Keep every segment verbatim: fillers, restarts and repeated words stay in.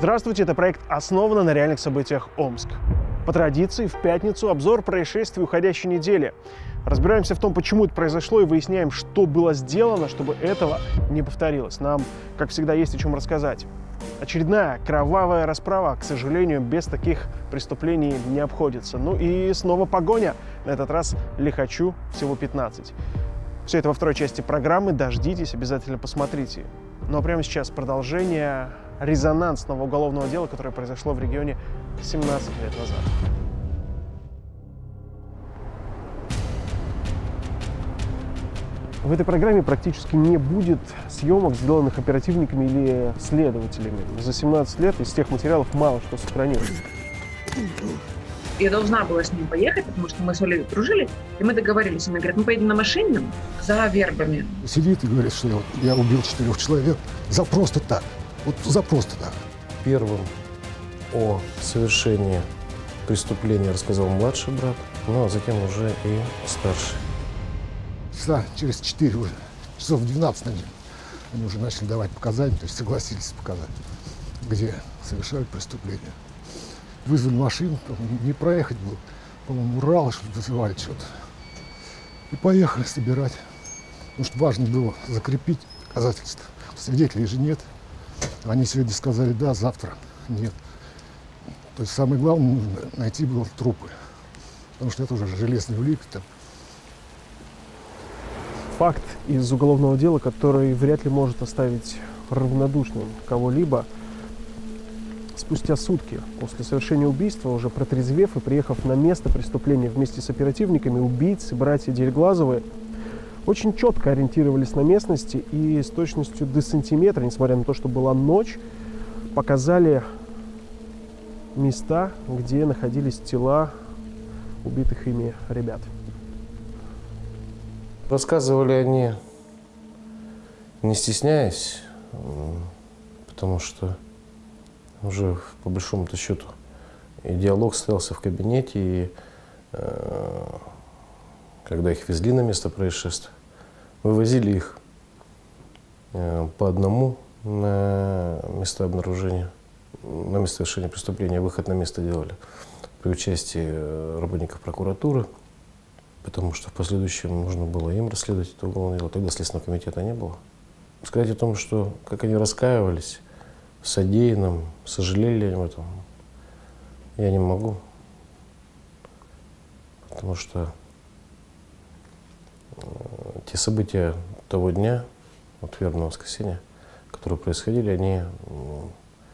Здравствуйте, это проект «Основано на реальных событиях Омск». По традиции, в пятницу обзор происшествий уходящей недели. Разбираемся в том, почему это произошло, и выясняем, что было сделано, чтобы этого не повторилось. Нам, как всегда, есть о чем рассказать. Очередная кровавая расправа, к сожалению, без таких преступлений не обходится. Ну и снова погоня. На этот раз лихачу всего пятнадцать. Все это во второй части программы. Дождитесь, обязательно посмотрите. Ну а прямо сейчас продолжение резонансного уголовного дела, которое произошло в регионе семнадцать лет назад. В этой программе практически не будет съемок, сделанных оперативниками или следователями. За семнадцать лет из тех материалов мало что сохранилось. Я должна была с ним поехать, потому что мы с Олей дружили, и мы договорились. Она говорит, мы поедем на машине за вербами. Сидит и говорит, что я, я убил четырех человек за просто так. Вот за просто так. Первым о совершении преступления рассказал младший брат, ну а затем уже и старший. Часа через четыре, уже, часов двенадцать, наверное, они уже начали давать показания, то есть согласились показать, где совершают преступление. Вызвали машину, не проехать было, по-моему, Урал, что вызывали что-то. И поехали собирать. Потому что важно было закрепить доказательства. Свидетелей же нет. Они сегодня сказали да, завтра нет. То есть самое главное нужно найти было трупы. Потому что это уже железный улик. Там. Факт из уголовного дела, который вряд ли может оставить равнодушным кого-либо. Спустя сутки после совершения убийства, уже протрезвев и приехав на место преступления вместе с оперативниками, убийцы, братья Дельглазовы очень четко ориентировались на местности и с точностью до сантиметра, несмотря на то, что была ночь, показали места, где находились тела убитых ими ребят. Рассказывали они, не стесняясь, потому что уже по большому-то счету и диалог состоялся в кабинете, и э, когда их везли на место происшествия, вывозили их э, по одному на место обнаружения, на место совершения преступления, выход на место делали при участии работников прокуратуры, потому что в последующем нужно было им расследовать это уголовное дело. Тогда Следственного комитета не было. Сказать о том, что как они раскаивались в содеянном, сожалели об этом, я не могу. Потому что э, те события того дня, вот вербного воскресенья, которые происходили, они э,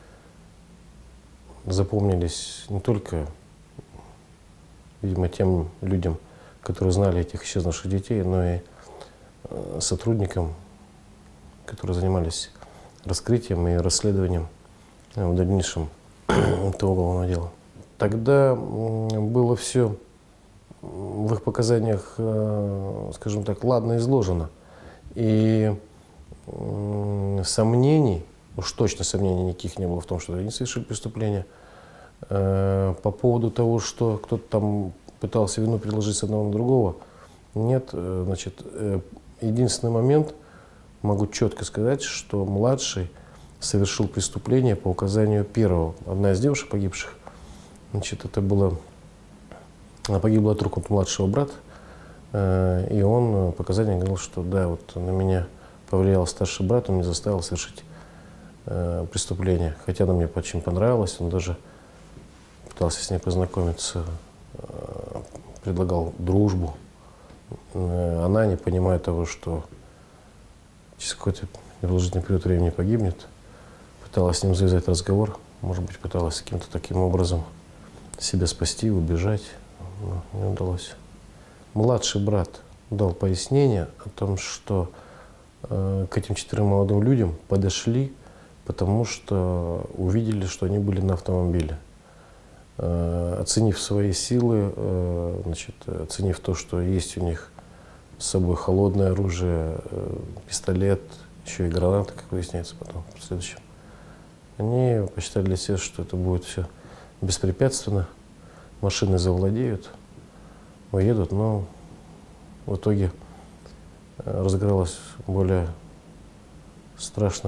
запомнились не только, видимо, тем людям, которые знали этих исчезнувших детей, но и э, сотрудникам, которые занимались раскрытием и расследованием в дальнейшем этого уголовного дела. Тогда было все в их показаниях, скажем так, ладно изложено. И сомнений, уж точно сомнений никаких не было в том, что они совершили преступление. По поводу того, что кто-то там пытался вину переложить с одного на другого, нет. Значит, единственный момент, могу четко сказать, что младший совершил преступление по указанию первого. Одна из девушек погибших, значит, это было, она погибла от рук младшего брата, э, и он показания говорил, что да, вот на меня повлиял старший брат, он меня заставил совершить э, преступление. Хотя она мне очень понравилась, он даже пытался с ней познакомиться, э, предлагал дружбу. Э, она, не понимая того, что через какой-то непродолжительный период времени погибнет, пыталась с ним завязать разговор, может быть, пыталась каким-то таким образом себя спасти, убежать, но не удалось. Младший брат дал пояснение о том, что э, к этим четырем молодым людям подошли, потому что увидели, что они были на автомобиле. Э, оценив свои силы, э, значит, оценив то, что есть у них с собой холодное оружие, пистолет, еще и гранаты, как выясняется потом в следующем. Они посчитали для себя, что это будет все беспрепятственно, машины завладеют, уедут, но в итоге разыгралась более страшная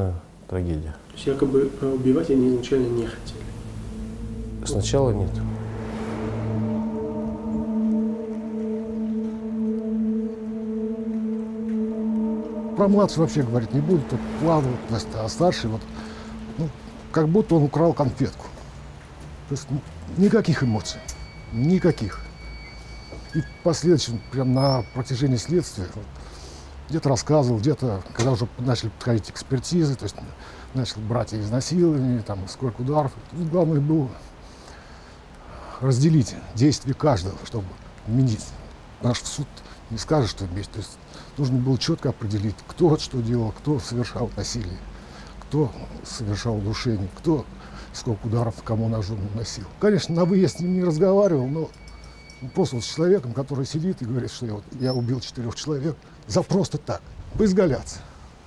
трагедия. То есть якобы убивать они изначально не хотели? Сначала нет. Про младшего вообще говорить не буду, тут плавно, а старший вот, ну, как будто он украл конфетку. То есть ну, никаких эмоций, никаких. И в последующем, прям на протяжении следствия, вот, где-то рассказывал, где-то, когда уже начали подходить экспертизы, то есть начал брать и изнасилование, там, сколько ударов. Тут главное было разделить действия каждого, чтобы изменить. Наш суд не скажет, что вместе. То есть нужно было четко определить, кто что делал, кто совершал насилие, кто совершал удушение, кто сколько ударов кому ножом наносил. Конечно, на выезд с ним не разговаривал, но просто вот с человеком, который сидит и говорит, что я, вот, я убил четырех человек, за просто так, поизгаляться.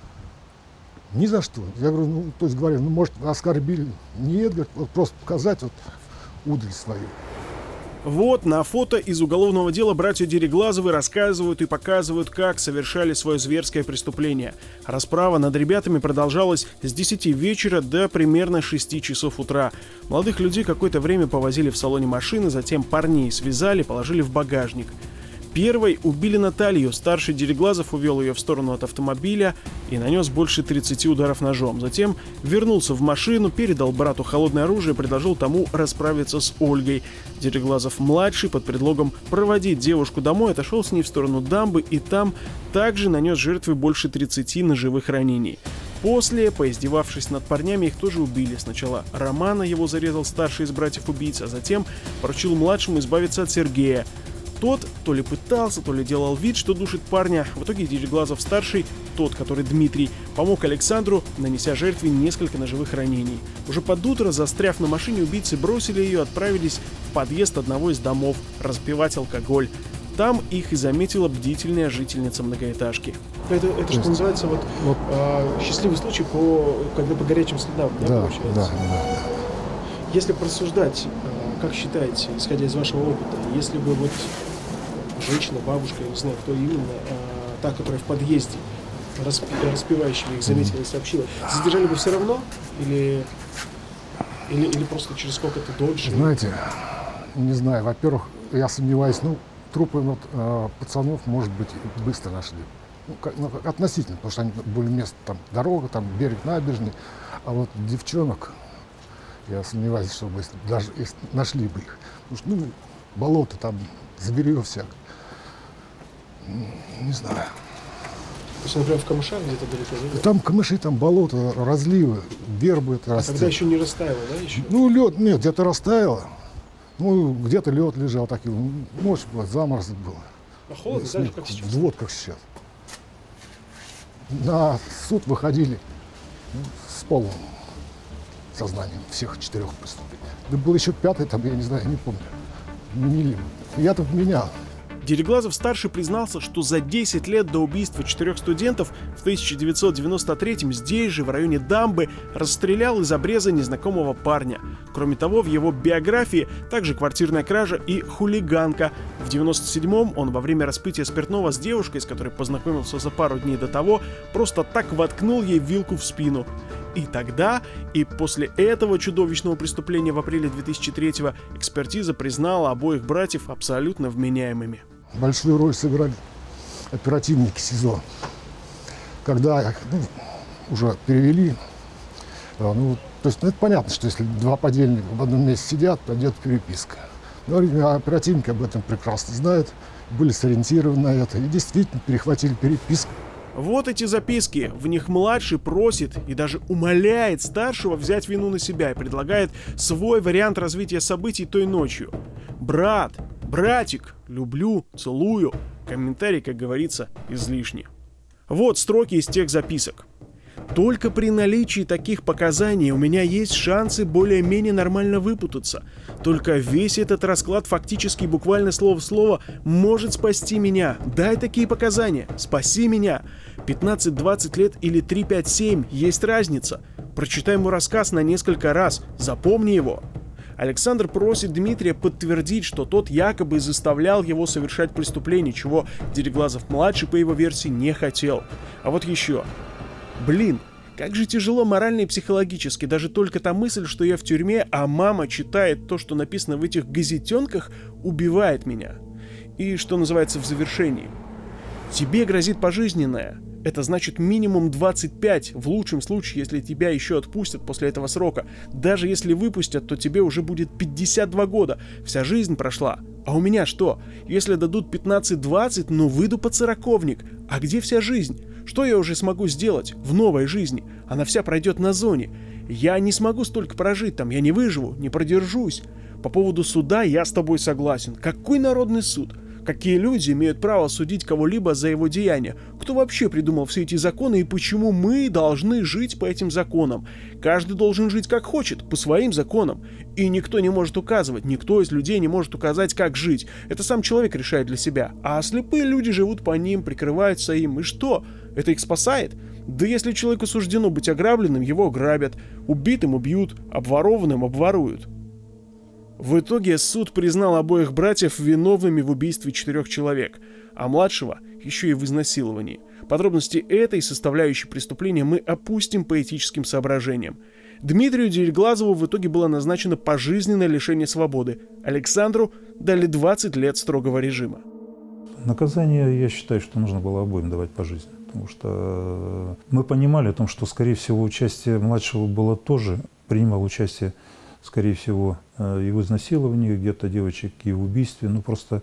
Ни за что. Я говорю, ну, то есть говорю, ну, может, оскорбили. Нет, говорит, вот просто показать вот удаль свою. Вот на фото из уголовного дела братья Дереглазовы рассказывают и показывают, как совершали свое зверское преступление. Расправа над ребятами продолжалась с десяти вечера до примерно шести часов утра. Молодых людей какое-то время повозили в салоне машины, затем парней связали, положили в багажник. Первой убили Наталью. Старший Дереглазов увел ее в сторону от автомобиля и нанес больше тридцати ударов ножом. Затем вернулся в машину, передал брату холодное оружие и предложил тому расправиться с Ольгой. Дереглазов-младший под предлогом проводить девушку домой отошел с ней в сторону дамбы и там также нанес жертве больше тридцати ножевых ранений. После, поиздевавшись над парнями, их тоже убили. Сначала Романа его зарезал старший из братьев-убийц, а затем поручил младшему избавиться от Сергея. Тот то ли пытался, то ли делал вид, что душит парня. В итоге Дереглазов-старший, тот, который Дмитрий, помог Александру, нанеся жертве несколько ножевых ранений. Уже под утро, застряв на машине, убийцы бросили ее и отправились в подъезд одного из домов распивать алкоголь. Там их и заметила бдительная жительница многоэтажки. Это, это что называется вот, вот. Э, счастливый случай, по, когда по горячим следам, да, да, получается? Да, да. Если порассуждать, э, как считаете, исходя из вашего опыта, если бы вот женщина, бабушка, я не знаю, кто именно, а, та, которая в подъезде, распи, распивающими их заметила и сообщила, задержали бы все равно? Или, или, или просто через сколько-то дольше? Знаете, не знаю, во-первых, я сомневаюсь, ну, трупы вот, э, пацанов, может быть, быстро нашли. Ну, как, ну, относительно, потому что они были место, там, дорога, там, берег набережный, а вот девчонок, я сомневаюсь, что бы, даже если нашли бы их. Потому что, ну, болото там, заберё всяк. Не знаю. То есть, например, в камышах где-то далеко? Да? Там камыши, там болото, разливы, вербы это а растет. Тогда еще не растаяло, да, еще? Ну, лед, нет, где-то растаяло. Ну, где-то лед лежал, такой, ночь была, заморозок был. А холодно, так же, как сейчас? Вот как сейчас. На суд выходили ну, с полным сознанием всех четырех преступлений. Да был еще пятый, там, я не знаю, не помню. Менили. Я-то менял. Дереглазов-старший признался, что за десять лет до убийства четырех студентов в тысяча девятьсот девяносто третьем здесь же, в районе дамбы, расстрелял из обреза незнакомого парня. Кроме того, в его биографии также квартирная кража и хулиганка. В девяносто седьмом он во время распития спиртного с девушкой, с которой познакомился за пару дней до того, просто так воткнул ей вилку в спину. И тогда, и после этого чудовищного преступления в апреле две тысячи третьего экспертиза признала обоих братьев абсолютно вменяемыми. Большую роль сыграли оперативники СИЗО. Когда ну, уже перевели, ну, то есть ну, это понятно, что если два подельника в одном месте сидят, то идет переписка. Но оперативники об этом прекрасно знают, были сориентированы на это и действительно перехватили переписку. Вот эти записки. В них младший просит и даже умоляет старшего взять вину на себя и предлагает свой вариант развития событий той ночью. Брат, братик, люблю, целую. Комментарий, как говорится, излишне. Вот строки из тех записок. Только при наличии таких показаний у меня есть шансы более-менее нормально выпутаться. Только весь этот расклад фактически буквально слово в слово может спасти меня. Дай такие показания, спаси меня. пятнадцать-двадцать лет или три-пять-семь, есть разница. Прочитай мой рассказ на несколько раз, запомни его. Александр просит Дмитрия подтвердить, что тот якобы заставлял его совершать преступление, чего Дереглазов-младший, по его версии, не хотел. А вот еще. Блин, Как же тяжело морально и психологически. Даже только та мысль, что я в тюрьме, а мама читает то, что написано в этих газетенках, убивает меня. И что называется в завершении. Тебе грозит пожизненное. Это значит минимум двадцать пять, в лучшем случае, если тебя еще отпустят после этого срока. Даже если выпустят, то тебе уже будет пятьдесят два года. Вся жизнь прошла. А у меня что? Если дадут пятнадцать-двадцать, ну выйду под сороковник. А где вся жизнь? Что я уже смогу сделать в новой жизни? Она вся пройдет на зоне. Я не смогу столько прожить там, я не выживу, не продержусь. По поводу суда я с тобой согласен. Какой народный суд? Какие люди имеют право судить кого-либо за его деяния? Кто вообще придумал все эти законы и почему мы должны жить по этим законам? Каждый должен жить как хочет, по своим законам. И никто не может указывать, никто из людей не может указать, как жить. Это сам человек решает для себя. А слепые люди живут по ним, прикрываются им. И что? Это их спасает? Да если человеку суждено быть ограбленным, его ограбят. Убитым убьют, обворованным обворуют. В итоге суд признал обоих братьев виновными в убийстве четырех человек, а младшего еще и в изнасиловании. Подробности этой составляющей преступления мы опустим по этическим соображениям. Дмитрию Дерьглазову в итоге было назначено пожизненное лишение свободы. Александру дали двадцать лет строгого режима. Наказание, я считаю, что нужно было обоим давать пожизненно. Потому что мы понимали о том, что, скорее всего, участие младшего было тоже, принимал участие, скорее всего, и в изнасиловании где-то девочек, и в убийстве. Ну, просто,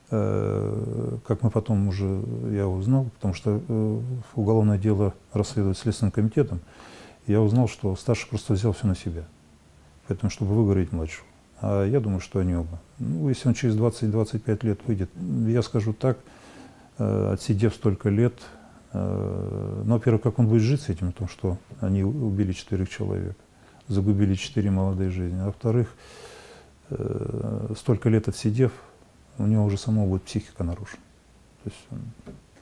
э, как мы потом уже, я узнал, потому что э, уголовное дело расследует Следственным комитетом, я узнал, что старший просто взял все на себя. Поэтому, чтобы выгореть младшего. А я думаю, что они оба. Ну, если он через двадцать-двадцать пять лет выйдет, я скажу так, э, отсидев столько лет, э, ну, во-первых, как он будет жить с этим, потому что они убили четырех человек. Загубили четыре молодые жизни. А во-вторых, э, столько лет отсидев, у него уже самого будет психика нарушена. То есть он,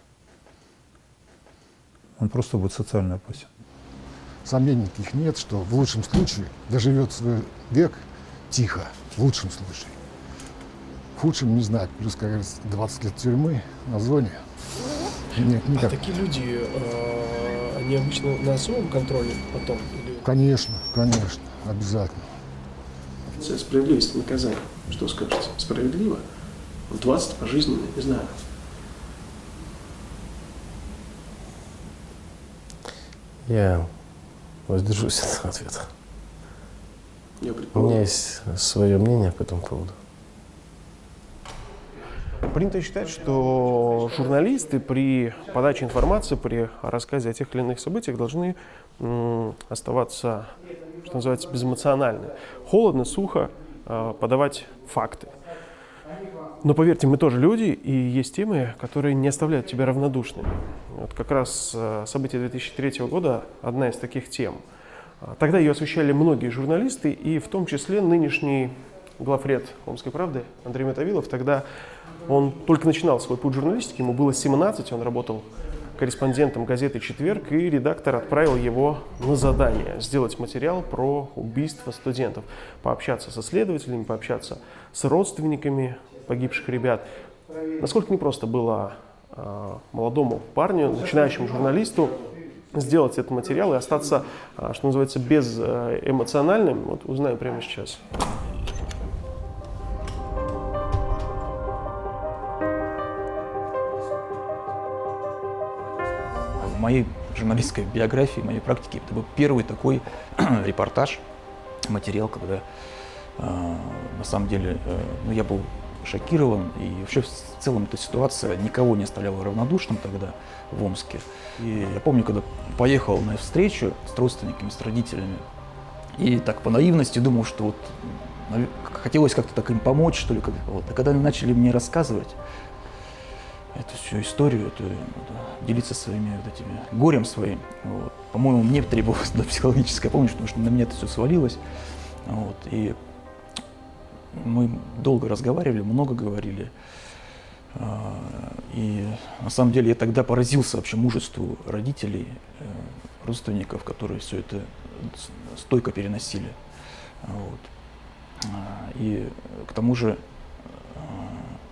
он просто будет социально опасен. Сомнений никаких нет, что в лучшем случае доживет свой век тихо, в лучшем случае. В худшем, не знаю, плюс, как говорится, двадцать лет тюрьмы на зоне. Нет, никак. А такие люди, э, они обычно на особом контроле потом? Или... Конечно, конечно, обязательно. Справедливость наказания. Что скажете? Справедливо? двадцать пожизненно, не знаю. Я воздержусь от ответа. Я У меня есть свое мнение по этому поводу. Принято считать, что журналисты при подаче информации, при рассказе о тех или иных событиях должны м, оставаться, что называется, безэмоциональны. Холодно, сухо э, подавать факты. Но поверьте, мы тоже люди, и есть темы, которые не оставляют тебя равнодушными. Вот как раз э, события две тысячи третьего года – одна из таких тем. Тогда ее освещали многие журналисты, и в том числе нынешний главред «Омской правды» Андрей Мотовилов. Тогда он только начинал свой путь журналистики, ему было семнадцать, он работал корреспондентом газеты «Четверг», и редактор отправил его на задание сделать материал про убийство студентов, пообщаться со следователями, пообщаться с родственниками погибших ребят. Насколько непросто было э, молодому парню, начинающему журналисту, сделать этот материал и остаться, что называется, безэмоциональным, вот узнаем прямо сейчас. В моей журналистской биографии, в моей практике, это был первый такой репортаж, материал, когда э, на самом деле э, ну, я был шокирован, и вообще в целом эта ситуация никого не оставляла равнодушным тогда в Омске. И я помню, когда поехал на встречу с родственниками, с родителями, и так по наивности думал, что вот хотелось как-то так им помочь, что ли. Вот. А когда они начали мне рассказывать эту всю историю, эту, это, делиться своими вот этими горем своим, вот. По-моему, мне требовалась да, психологическая помощь, потому что на меня это все свалилось. Вот. И мы долго разговаривали, много говорили. И на самом деле я тогда поразился вообще мужеству родителей, родственников, которые все это стойко переносили. Вот. И к тому же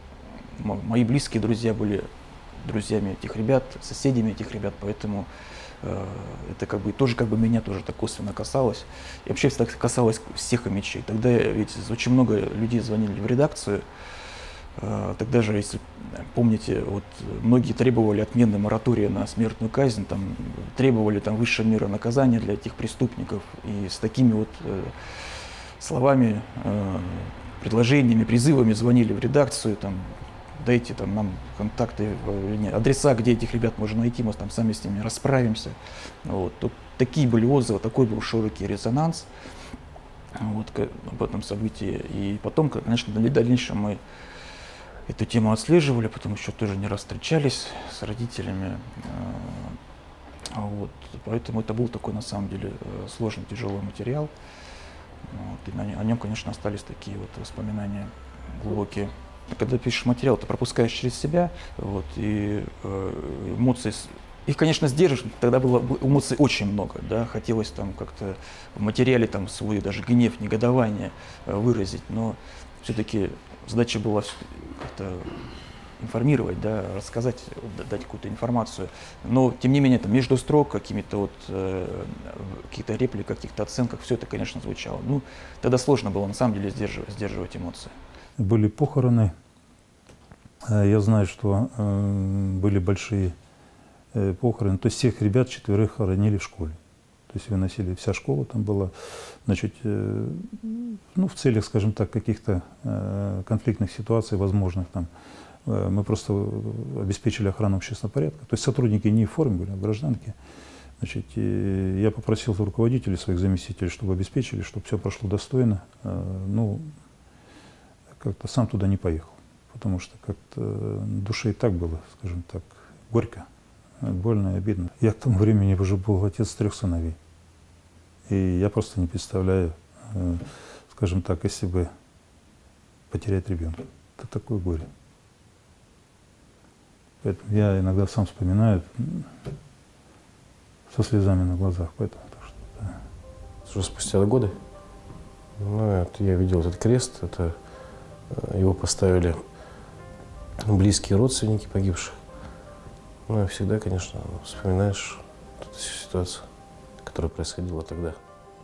мои близкие друзья были друзьями этих ребят, соседями этих ребят, поэтому Это как бы тоже как бы меня тоже так косвенно касалось. И вообще это касалось всех мечей. Тогда ведь очень много людей звонили в редакцию. Тогда же, если помните, вот многие требовали отмены моратория на смертную казнь, там, требовали там высшей меры наказания для этих преступников. И с такими вот э, словами, э, предложениями, призывами звонили в редакцию, там, дайте там, нам контакты, не, адреса, где этих ребят можно найти, мы там сами с ними расправимся. Вот. Тут такие были отзывы, такой был широкий резонанс вот, об этом событии. И потом, конечно, в дальнейшем мы эту тему отслеживали, потом еще тоже не раз встречались с родителями. Вот. Поэтому это был такой, на самом деле, сложный, тяжелый материал. Вот. И на, о нем, конечно, остались такие вот воспоминания глубокие. Когда пишешь материал, ты пропускаешь через себя, вот, и э, эмоции, их, конечно, сдерживаешь, тогда было эмоций очень много, да, хотелось там как-то в материале там свой даже гнев, негодование э, выразить, но все-таки задача была как-то информировать, да, рассказать, дать какую-то информацию. Но, тем не менее, там, между строк, какими-то вот, э, каких-то репликах, каких-то оценках, все это, конечно, звучало. Ну, тогда сложно было, на самом деле, сдерживать, сдерживать эмоции. Были похороны. Я знаю, что э, были большие э, похороны. То есть всех ребят четверых хоронили в школе. То есть выносили, вся школа там была, значит, э, ну, в целях, скажем так, каких-то э, конфликтных ситуаций, возможных там. Э, мы просто обеспечили охрану общественного порядка. То есть сотрудники не в форме были, а гражданки. Значит, и я попросил руководителей, своих заместителей, чтобы обеспечили, чтобы все прошло достойно. Э, ну, как-то сам туда не поехал, потому что как-то на душе и так было, скажем так, горько, больно и обидно. Я к тому времени уже был отец трех сыновей. И я просто не представляю, скажем так, если бы потерять ребенка. Это такое горе. Поэтому я иногда сам вспоминаю со слезами на глазах. Поэтому, так что, да. Уже спустя годы, ну, это, я видел этот крест, это его поставили близкие родственники погибших. Ну и всегда, конечно, вспоминаешь эту ситуацию, которая происходила тогда.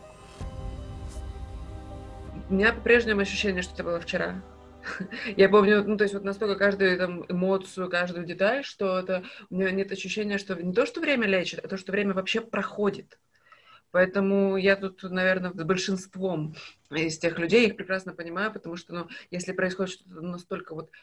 У меня по-прежнему ощущение, что это было вчера. Я помню, ну, то есть вот настолько каждую там эмоцию, каждую деталь, что это, у меня нет ощущения, что не то, что время лечит, а то, что время вообще проходит. Поэтому я тут, наверное, с большинством из тех людей их прекрасно понимаю, потому что, ну, если происходит что-то настолько вот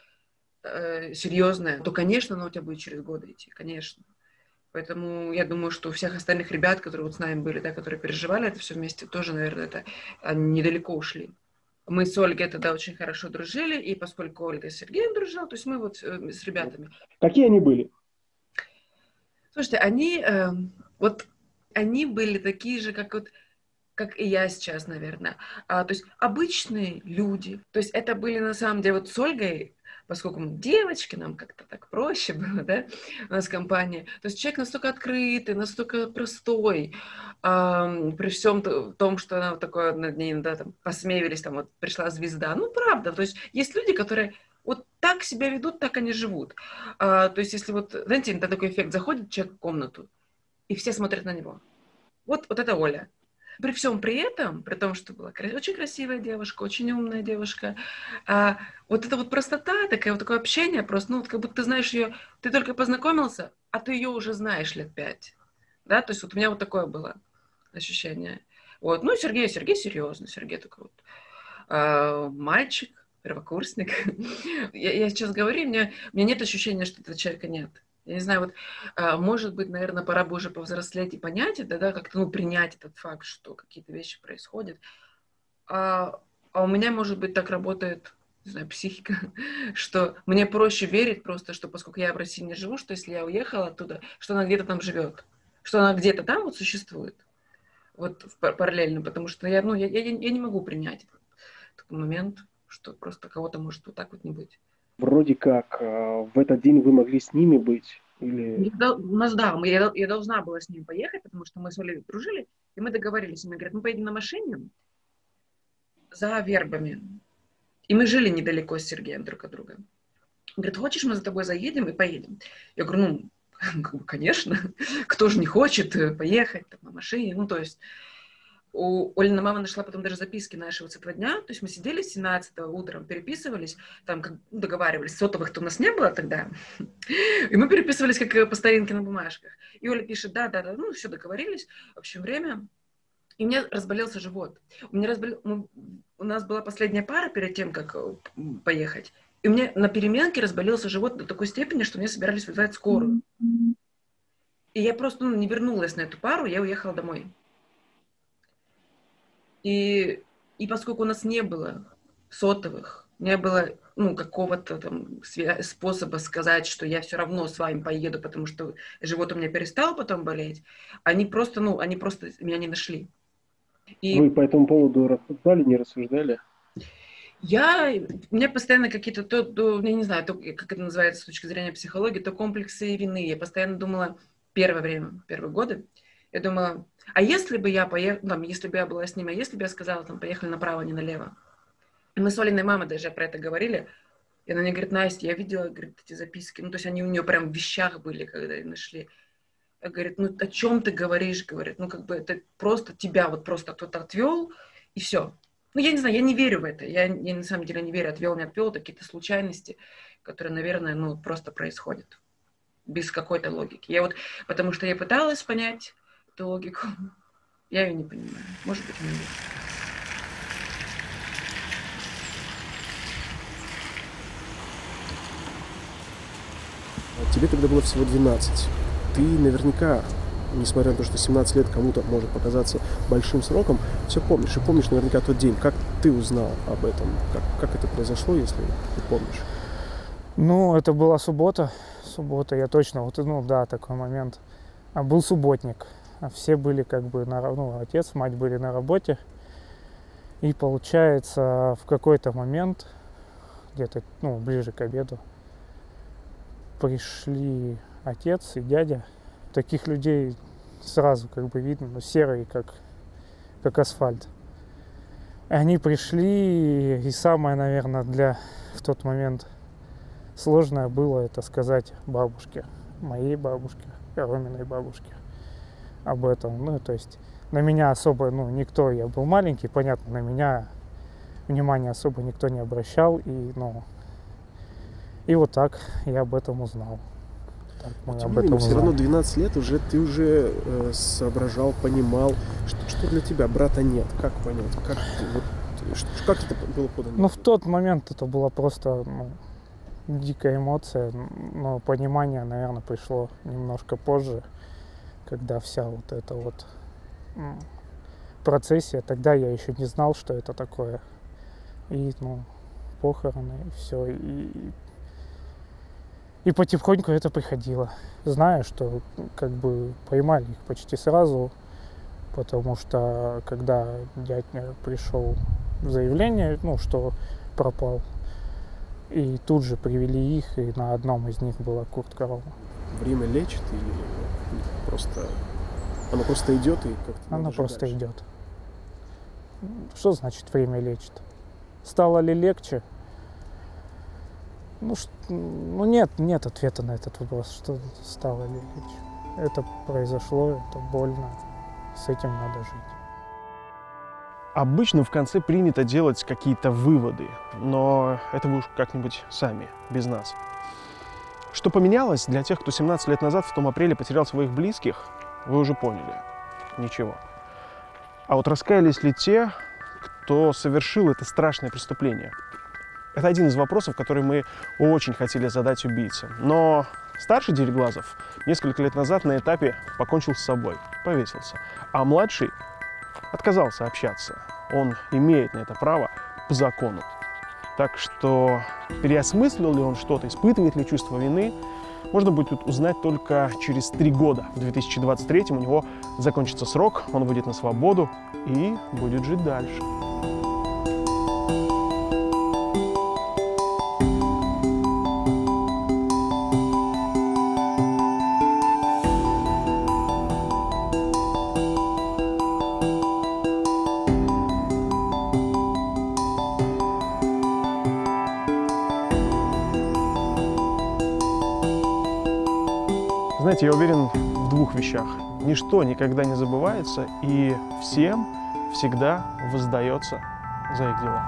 э, серьезное, то, конечно, оно у тебя будет через годы идти, конечно. Поэтому я думаю, что у всех остальных ребят, которые вот с нами были, да, которые переживали это все вместе, тоже, наверное, это они недалеко ушли. Мы с Ольгой тогда очень хорошо дружили, и поскольку Ольга с Сергеем дружила, то есть мы вот э, с ребятами. Какие они были? Слушайте, они э, вот они были такие же, как вот, как и я сейчас, наверное. А, то есть обычные люди. То есть это были на самом деле вот с Ольгой, поскольку мы девочки, нам как-то так проще было, да, у нас компания. То есть человек настолько открытый, настолько простой, э, при всем том, что она вот такое над ней, да, там, посмеивались, там вот пришла звезда. Ну, правда, то есть есть люди, которые вот так себя ведут, так они живут. А, то есть если вот, знаете, это такой эффект, заходит человек в комнату, и все смотрят на него. Вот, вот это Оля. При всем при этом, при том, что была очень красивая девушка, очень умная девушка, а, вот эта вот простота, такое вот такое общение просто, ну, вот как будто ты знаешь ее, ты только познакомился, а ты ее уже знаешь лет пять. Да, то есть вот у меня вот такое было ощущение. Вот, ну, Сергей, Сергей серьезно, Сергей такой вот а, мальчик, первокурсник. я, я сейчас говорю, у меня, у меня нет ощущения, что этого человека нет. Я не знаю, вот, а, может быть, наверное, пора бы уже повзрослеть и понять это, да, как-то, ну, принять этот факт, что какие-то вещи происходят. А, а у меня, может быть, так работает, не знаю, психика, что мне проще верить просто, что поскольку я в России не живу, что если я уехала оттуда, что она где-то там живет, что она где-то там вот существует, вот параллельно, потому что я, ну, я, я, я не могу принять такой момент, что просто кого-то может вот так вот не быть. Вроде как э, в этот день вы могли с ними быть? Или... У нас, да, мы, я, я должна была с ним поехать, потому что мы с Олей дружили, и мы договорились. Они говорят, мы поедем на машине за Вербами. И мы жили недалеко с Сергеем друг от друга. Он говорит, хочешь, мы за тобой заедем и поедем? Я говорю, ну, Ну, как бы, конечно, кто же не хочет поехать там, на машине, ну, то есть у Олина мама нашла потом даже записки нашего с этого дня, то есть мы сидели семнадцатого утром, переписывались, там как договаривались, сотовых-то у нас не было тогда, и мы переписывались как по старинке на бумажках. И Оля пишет, да-да-да, ну, все договорились, в общем, время, и у меня разболелся живот. У меня разболел... у нас была последняя пара перед тем, как поехать, и у меня на переменке разболелся живот до такой степени, что мне собирались вызывать скорую. И я просто ну, не вернулась на эту пару, я уехала домой. И, и поскольку у нас не было сотовых, не было ну, какого-то там способа сказать, что я все равно с вами поеду, потому что живот у меня перестал потом болеть, они просто, ну, они просто меня не нашли. И вы по этому поводу рассуждали, не рассуждали? Я, у меня постоянно какие-то, то, то, я не знаю, то, как это называется с точки зрения психологии, то комплексы вины. Я постоянно думала, первое время, первые годы, я думала, а если бы я поехала, там, если бы я была с ним, а если бы я сказала, там, поехали направо, а не налево. И мы с Олиной мамой даже про это говорили, и она мне говорит, Настя, я видела, говорит, эти записки, ну, то есть они у нее прям в вещах были, когда их нашли. Я говорит, ну, о чем ты говоришь, говорит, ну, как бы это просто тебя вот просто кто-то отвел, и все. Ну, я не знаю, я не верю в это, я, я на самом деле не верю, отвел, не отвел, это какие-то случайности, которые, наверное, ну, просто происходят без какой-то логики. Я вот, потому что я пыталась понять эту логику, я ее не понимаю, может быть, не верю. Тебе тогда было всего двенадцать. Ты наверняка, несмотря на то, что семнадцать лет кому-то может показаться большим сроком, все помнишь. И помнишь наверняка тот день. Как ты узнал об этом? Как, как это произошло, если ты помнишь? Ну, это была суббота. Суббота, я точно, вот, ну да, такой момент. А был субботник. А все были как бы, на, ну, отец, мать были на работе. И получается, в какой-то момент, где-то, ну, ближе к обеду, пришли отец и дядя. Таких людей сразу как бы видно, ну, серые, как, как асфальт. И они пришли, и самое, наверное, для в тот момент сложное было это сказать бабушке, моей бабушке, Роминой бабушке об этом. Ну, то есть на меня особо, ну, никто, я был маленький, понятно, на меня внимания особо никто не обращал, и, ну, и вот так я об этом узнал. Так, мы Тем об не менее, этом все узнали. равно двенадцать лет уже ты уже э, соображал, понимал, что, что для тебя брата нет. Как понять? Как, ты, вот, что, как это было подано? Ну, в тот момент это была просто, ну, дикая эмоция, но понимание, наверное, пришло немножко позже, когда вся вот эта вот м, процессия, тогда я еще не знал, что это такое. И, ну, похороны, и все, и, и потихоньку это приходило. Знаю, что как бы поймали их почти сразу, потому что когда дядя пришел в заявление, ну, что пропал, и тут же привели их, и на одном из них была куртка Рома. Время лечит или просто... Оно просто идет и как-то... Оно просто дальше идет. Что значит время лечит? Стало ли легче? Ну, ш... ну нет, нет ответа на этот вопрос, что стало ли легче. Это произошло, это больно, с этим надо жить. Обычно в конце принято делать какие-то выводы, но это вы уж как-нибудь сами, без нас. Что поменялось для тех, кто семнадцать лет назад в том апреле потерял своих близких, вы уже поняли. Ничего. А вот раскаялись ли те, кто совершил это страшное преступление? Это один из вопросов, который мы очень хотели задать убийце. Но старший Дереглазов несколько лет назад на этапе покончил с собой, повесился. А младший отказался общаться. Он имеет на это право по закону. Так что переосмыслил ли он что-то, испытывает ли чувство вины, можно будет узнать только через три года. В две тысячи двадцать третьем у него закончится срок, он выйдет на свободу и будет жить дальше. Знаете, я уверен в двух вещах. Ничто никогда не забывается, и всем всегда воздается за их дела.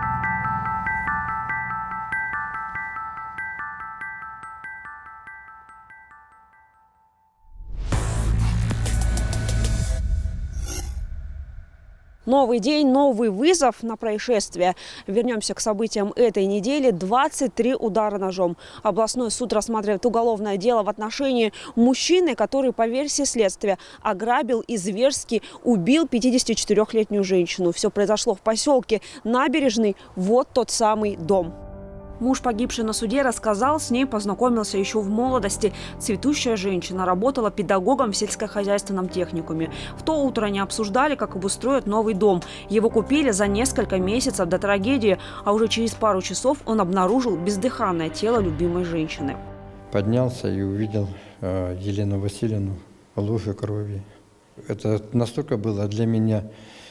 Новый день, новый вызов на происшествие. Вернемся к событиям этой недели. двадцать три удара ножом. Областной суд рассматривает уголовное дело в отношении мужчины, который, по версии следствия, ограбил и зверски убил пятидесятичетырёхлетнюю женщину. Все произошло в поселке Набережный. Вот тот самый дом. Муж погибшей на суде рассказал, с ней познакомился еще в молодости. Цветущая женщина, работала педагогом в сельскохозяйственном техникуме. В то утро они обсуждали, как обустроят новый дом. Его купили за несколько месяцев до трагедии, а уже через пару часов он обнаружил бездыханное тело любимой женщины. Поднялся и увидел э, Елену Васильевну в луже крови. Это настолько было для меня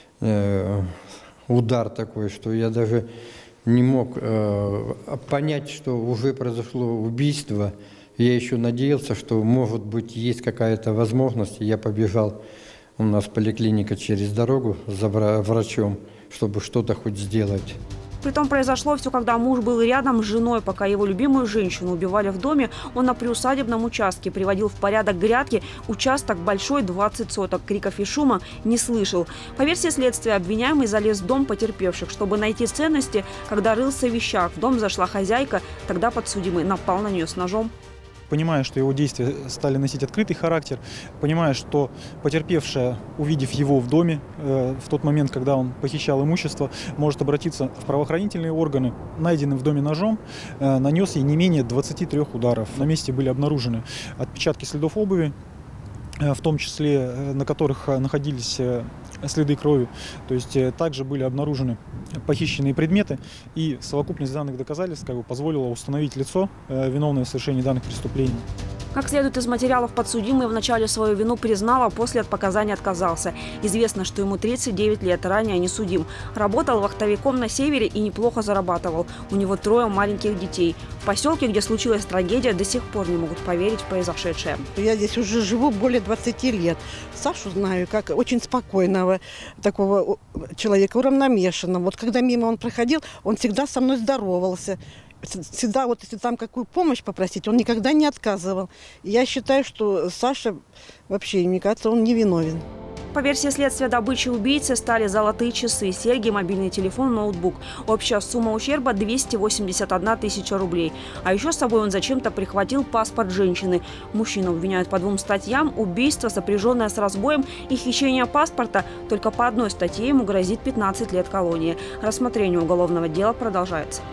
э, удар такой, что я даже не мог э, понять, что уже произошло убийство. Я еще надеялся, что, может быть, есть какая-то возможность. Я побежал, у нас поликлиника через дорогу за врачом, чтобы что-то хоть сделать. Притом произошло все, когда муж был рядом с женой. Пока его любимую женщину убивали в доме, он на приусадебном участке приводил в порядок грядки. Участок большой, двадцать соток. Криков и шума не слышал. По версии следствия, обвиняемый залез в дом потерпевших, чтобы найти ценности. Когда рылся в вещах, в дом зашла хозяйка. Тогда подсудимый напал на нее с ножом. Понимая, что его действия стали носить открытый характер, понимая, что потерпевшая, увидев его в доме, э, в тот момент, когда он похищал имущество, может обратиться в правоохранительные органы, найденным в доме ножом, э, нанес ей не менее двадцати трёх ударов. На месте были обнаружены отпечатки следов обуви, э, в том числе э, на которых находились э, следы крови. То есть э, также были обнаружены похищенные предметы, и совокупность данных доказательств как бы позволила установить лицо, э, виновное в совершении данных преступлений. Как следует из материалов, подсудимый вначале свою вину признал, а после от показаний отказался. Известно, что ему тридцать девять лет, ранее не судим. Работал вахтовиком на севере и неплохо зарабатывал. У него трое маленьких детей. В поселке, где случилась трагедия, до сих пор не могут поверить в произошедшее. Я здесь уже живу более двадцати лет. Сашу знаю как очень спокойного такого человека, уравновешенного. Вот когда мимо он проходил, он всегда со мной здоровался. Всегда, вот если там какую помощь попросить, он никогда не отказывал. И я считаю, что Саша вообще, мне кажется, он невиновен. По версии следствия, добычей убийцы стали золотые часы, серьги, мобильный телефон, ноутбук. Общая сумма ущерба – двести восемьдесят одна тысяча рублей. А еще с собой он зачем-то прихватил паспорт женщины. Мужчину обвиняют по двум статьям – убийство, сопряженное с разбоем, и хищение паспорта. Только по одной статье ему грозит пятнадцать лет колонии. Рассмотрение уголовного дела продолжается.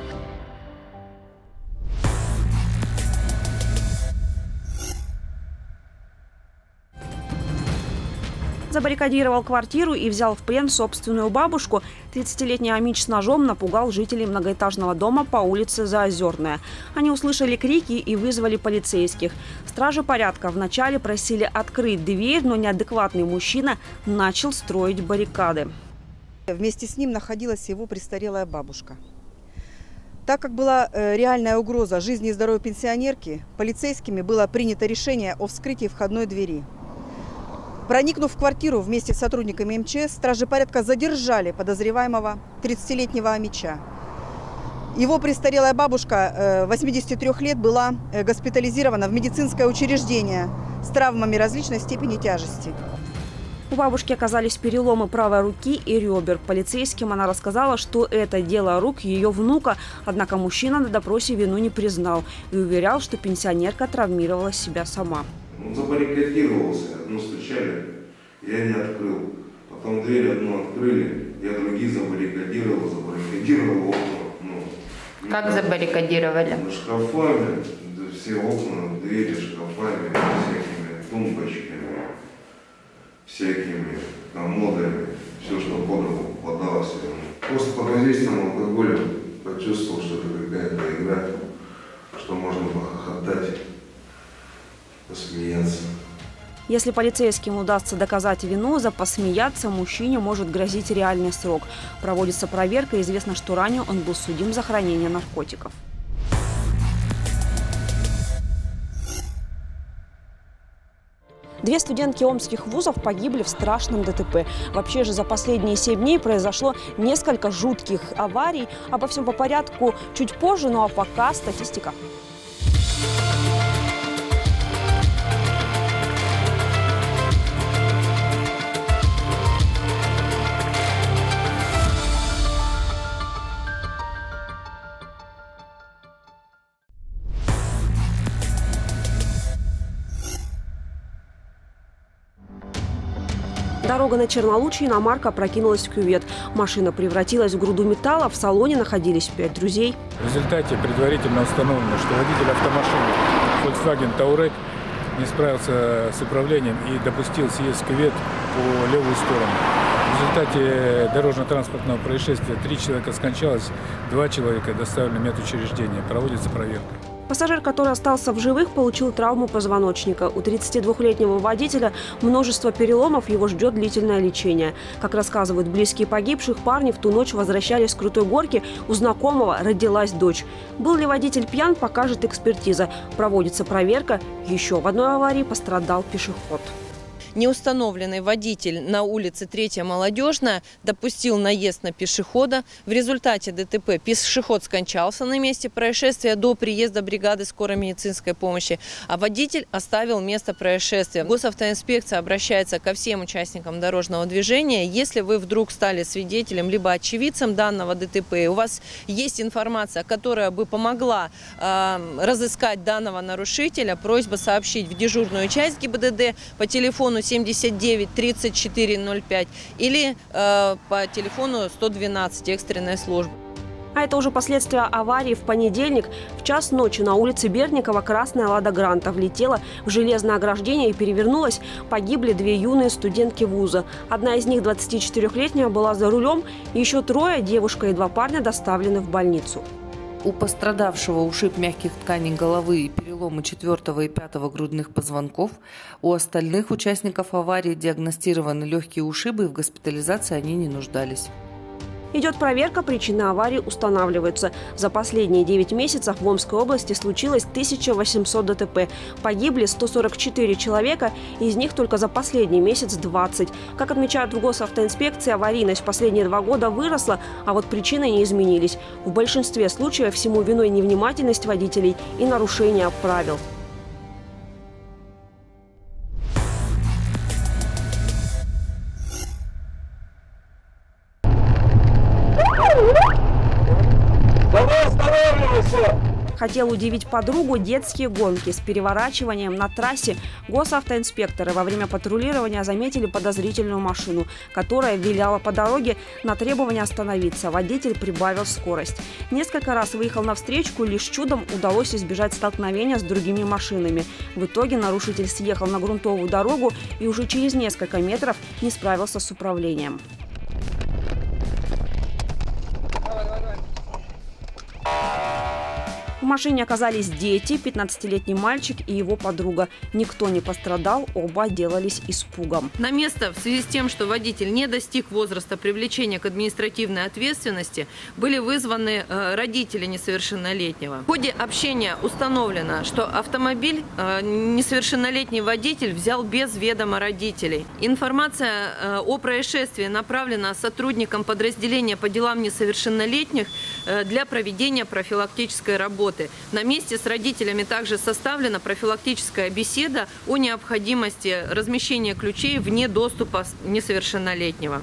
Забаррикадировал квартиру и взял в плен собственную бабушку. тридцатилетний Амич с ножом напугал жителей многоэтажного дома по улице Заозерная. Они услышали крики и вызвали полицейских. Стражи порядка вначале просили открыть дверь, но неадекватный мужчина начал строить баррикады. Вместе с ним находилась его престарелая бабушка. Так как была реальная угроза жизни и здоровью пенсионерки, полицейскими было принято решение о вскрытии входной двери. Проникнув в квартиру вместе с сотрудниками эм че эс, стражи порядка задержали подозреваемого тридцатилетнего Амича. Его престарелая бабушка восьмидесяти трёх лет была госпитализирована в медицинское учреждение с травмами различной степени тяжести. У бабушки оказались переломы правой руки и ребер. Полицейским она рассказала, что это дело рук ее внука. Однако мужчина на допросе вину не признал и уверял, что пенсионерка травмировала себя сама. Он забаррикадировался, одну стучали, я не открыл. Потом дверь одну открыли, я другие забаррикадировал, забаррикадировал окна. Ну, как забаррикадировали? Шкафами, все окна, двери шкафами, всякими тумбочками, всякими комодами, все, что под руку попадалось. Просто под воздействием алкоголя почувствовал, что это какая-то игра, что можно похохотать. Посмеяться. Если полицейским удастся доказать вину, за посмеяться мужчине может грозить реальный срок. Проводится проверка, известно, что ранее он был судим за хранение наркотиков. Две студентки омских вузов погибли в страшном ДТП. Вообще же за последние семь дней произошло несколько жутких аварий. Обо всем по порядку чуть позже, ну а пока статистика. Дорога на Чернолучье, иномарка опрокинулась в кювет. Машина превратилась в груду металла, в салоне находились пять друзей. В результате предварительно установлено, что водитель автомашины Volkswagen Touareg не справился с управлением и допустил съезд в кювет по левую сторону. В результате дорожно-транспортного происшествия три человека скончалось, два человека доставлены в медучреждение. Проводится проверка. Пассажир, который остался в живых, получил травму позвоночника. У тридцатидвухлетнего водителя множество переломов, его ждет длительное лечение. Как рассказывают близкие погибших, парни в ту ночь возвращались с крутой горки, у знакомого родилась дочь. Был ли водитель пьян, покажет экспертиза. Проводится проверка. Еще в одной аварии пострадал пешеход. Неустановленный водитель на улице Третья Молодежная допустил наезд на пешехода. В результате ДТП пешеход скончался на месте происшествия до приезда бригады скорой медицинской помощи, а водитель оставил место происшествия. Госавтоинспекция обращается ко всем участникам дорожного движения. Если вы вдруг стали свидетелем либо очевидцем данного ДТП, и у вас есть информация, которая бы помогла э, разыскать данного нарушителя, просьба сообщить в дежурную часть ГИБДД по телефону семьдесят девять тридцать четыре ноль пять или э, по телефону сто двенадцать экстренной службы. А это уже последствия аварии в понедельник. В час ночи на улице Бердникова красная «Лада Гранта» влетела в железное ограждение и перевернулась. Погибли две юные студентки вуза. Одна из них, двадцатичетырёхлетняя, была за рулем. Еще трое, девушка и два парня, доставлены в больницу. У пострадавшего ушиб мягких тканей головы и переломы четвертого и пятого грудных позвонков. У остальных участников аварии диагностированы легкие ушибы, и в госпитализации они не нуждались. Идет проверка, причины аварии устанавливаются. За последние девять месяцев в Омской области случилось тысяча восемьсот ДТП. Погибли сто сорок четыре человека, из них только за последний месяц двадцать. Как отмечают в госавтоинспекции, аварийность в последние два года выросла, а вот причины не изменились. В большинстве случаев всему виной невнимательность водителей и нарушение правил. Хотел удивить подругу детские гонки с переворачиванием на трассе. Госавтоинспекторы во время патрулирования заметили подозрительную машину, которая виляла по дороге. На требование остановиться водитель прибавил скорость. Несколько раз выехал навстречу, лишь чудом удалось избежать столкновения с другими машинами. В итоге нарушитель съехал на грунтовую дорогу и уже через несколько метров не справился с управлением. В машине оказались дети, пятнадцатилетний мальчик и его подруга. Никто не пострадал, оба отделались испугом. На место в связи с тем, что водитель не достиг возраста привлечения к административной ответственности, были вызваны э, родители несовершеннолетнего. В ходе общения установлено, что автомобиль э, несовершеннолетний водитель взял без ведома родителей. Информация э, о происшествии направлена сотрудникам подразделения по делам несовершеннолетних э, для проведения профилактической работы. На месте с родителями также составлена профилактическая беседа о необходимости размещения ключей вне доступа несовершеннолетнего.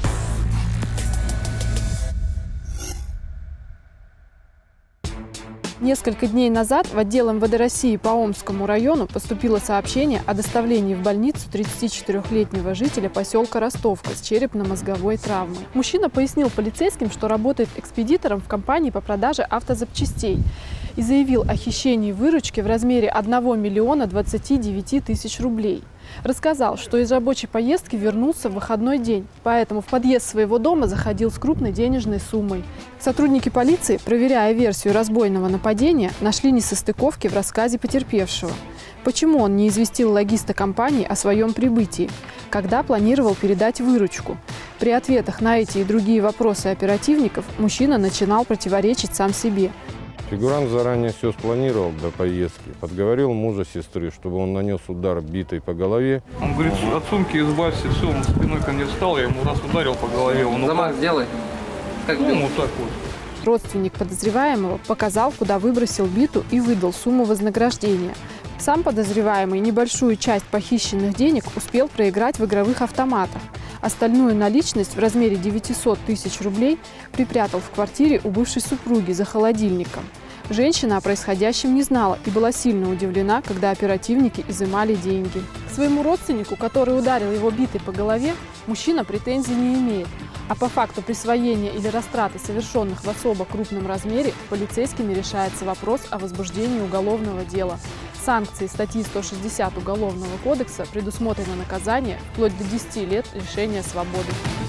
Несколько дней назад в отдел эм вэ дэ России по Омскому району поступило сообщение о доставлении в больницу тридцатичетырёхлетнего жителя поселка Ростовка с черепно-мозговой травмой. Мужчина пояснил полицейским, что работает экспедитором в компании по продаже автозапчастей и заявил о хищении выручки в размере одного миллиона двадцати девяти тысяч рублей. Рассказал, что из рабочей поездки вернулся в выходной день, поэтому в подъезд своего дома заходил с крупной денежной суммой. Сотрудники полиции, проверяя версию разбойного нападения, нашли несостыковки в рассказе потерпевшего. Почему он не известил логиста компании о своем прибытии? Когда планировал передать выручку? При ответах на эти и другие вопросы оперативников мужчина начинал противоречить сам себе. Фигурант заранее все спланировал до поездки, подговорил мужа сестры, чтобы он нанес удар битой по голове. Он говорит, от сумки избавься, все, он спиной ко мне встал, я ему раз ударил по голове. Он Замах сделай. Как ну, бил? вот так вот. Родственник подозреваемого показал, куда выбросил биту и выдал сумму вознаграждения. Сам подозреваемый небольшую часть похищенных денег успел проиграть в игровых автоматах. Остальную наличность в размере девятисот тысяч рублей припрятал в квартире у бывшей супруги за холодильником. Женщина о происходящем не знала и была сильно удивлена, когда оперативники изымали деньги. К своему родственнику, который ударил его битой по голове, мужчина претензий не имеет. А по факту присвоения или растраты, совершенных в особо крупном размере, полицейскими решается вопрос о возбуждении уголовного дела. Санкции статьи сто шестьдесят Уголовного кодекса предусмотрено наказание вплоть до десяти лет лишения свободы.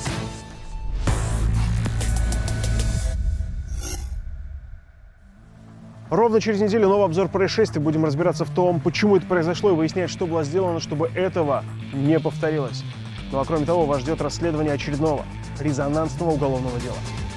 Ровно через неделю новый обзор происшествий. Будем разбираться в том, почему это произошло, и выяснять, что было сделано, чтобы этого не повторилось. Ну а кроме того, вас ждет расследование очередного резонансного уголовного дела.